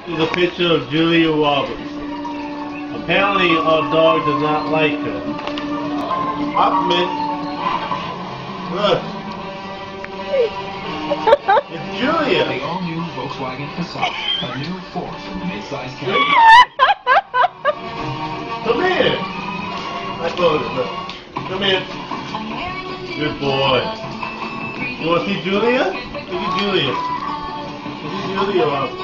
is a picture of Julia Roberts. Apparently, our dog does not like her. Hoffman, look, it's Julia. The all-new Volkswagen Passat, a new fourth mid-size cab. Come here. I told it. Look. Come here. Good boy. You want to see Julia? Look at Julia. Look at Julia.